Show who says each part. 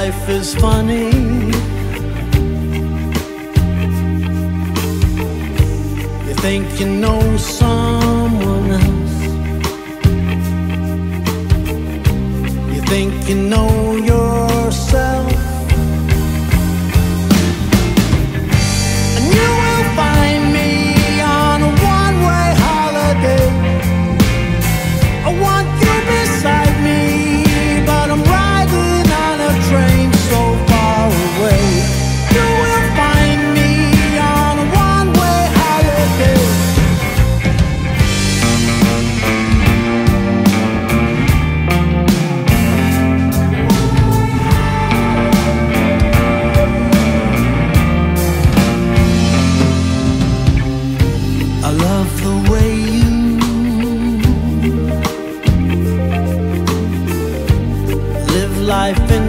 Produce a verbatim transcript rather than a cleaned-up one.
Speaker 1: life is funny. You think you know someone else. You think you know yourself. And you will find me on a one-way holiday. I want you beside me, but I'm riding on a train so far away. You will find me on a one-way holiday. I love the way you live life in